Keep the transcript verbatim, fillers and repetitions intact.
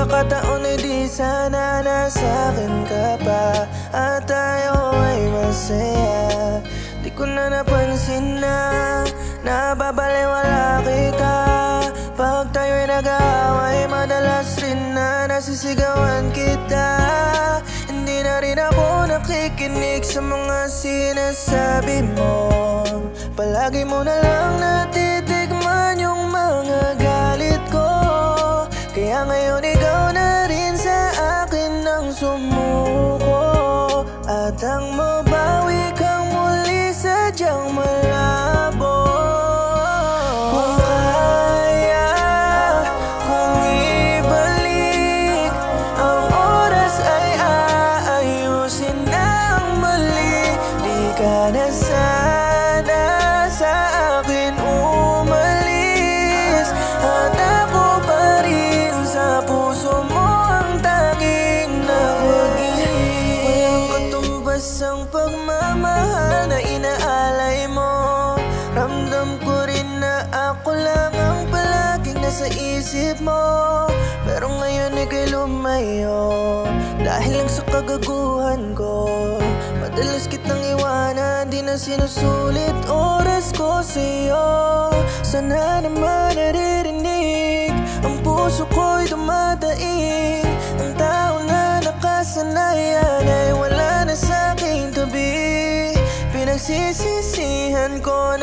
pagkakataon ay di sana nasa'kin ka pa at tayo ay masaya. Di ko na napansin na nababaliwala kita. Pag tayo'y nag-aaway, madalas rin na nasisigawan kita. Hindi na rin ako nakikinig sa mga sinasabi mo. Palagi mo na lang natitikman yung mga galit ko. Kaya ngayon ikaw na rin sa akin ang sumuko. At ang mabawi kang muli sadyang malabo. Kung kaya kung ibalik ang oras ay aayusin ang mali. Di ka na sana sa akin umalis. At ako pa rin sa puso mo ang taging nag-iis. Walang katumbas ang pagmamahal na inaalay mo. Ramdam ko rin na ako lang ang palaging nasa isip mo. Pero ngayon ika'y lumayo dahil lang sa kagaguhan ko. Madalas kitang iwanan, di na sinusulit oras ko sa'yo. Sana naman naririnig, ang puso ko'y dumadaing. Ang tao na nakasanayan ay wala na sa'king tabi. Pinagsisisihan ko